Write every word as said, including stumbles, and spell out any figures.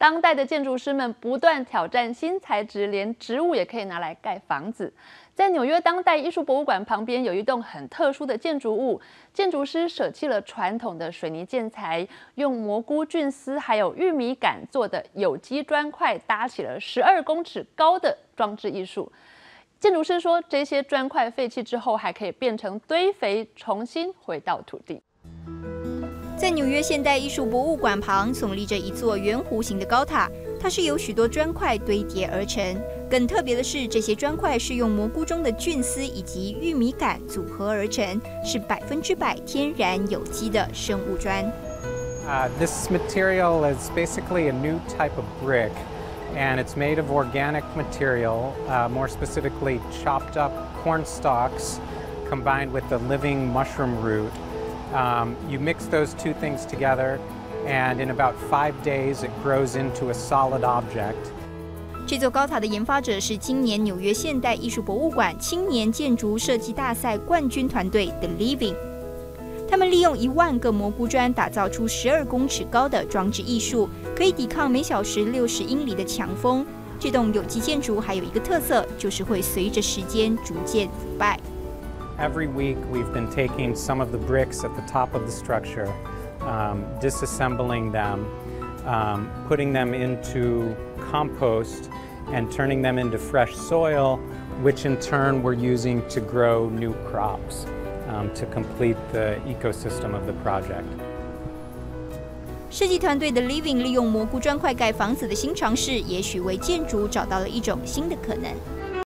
当代的建筑师们不断挑战新材质，连植物也可以拿来盖房子。在纽约当代艺术博物馆旁边有一栋很特殊的建筑物，建筑师舍弃了传统的水泥建材，用蘑菇菌丝还有玉米杆做的有机砖块搭起了十二公尺高的装置艺术。建筑师说，这些砖块废弃之后还可以变成堆肥，重新回到土地。 在纽约现代艺术博物馆旁耸立着一座圆弧形的高塔，它是由许多砖块堆叠而成。更特别的是，这些砖块是用蘑菇中的菌丝以及玉米杆组合而成，是百分之百天然有机的生物砖。 Uh, this material is basically a new type of brick, and it's made of organic material, uh, more specifically chopped up corn stalks combined with the living mushroom root. Um, you mix those two things together, and in about five days it grows into a solid object. 这座高塔的研发者是今年纽约现代艺术博物馆青年建筑设计大赛冠军团队 The Living。他们利用一万个蘑菇砖打造出十二公尺高的装置艺术，可以抵抗每小时六十英里的强风。这栋有机建筑还有一个特色，就是会随着时间逐渐腐败。 Every week we've been taking some of the bricks at the top of the structure, um, disassembling them, um, putting them into compost, and turning them into fresh soil, which in turn we're using to grow new crops um, to complete the ecosystem of the project. 设计团队的 Living 利用蘑菇砖块盖房子的新尝试，也许为建筑找到了一种新的可能。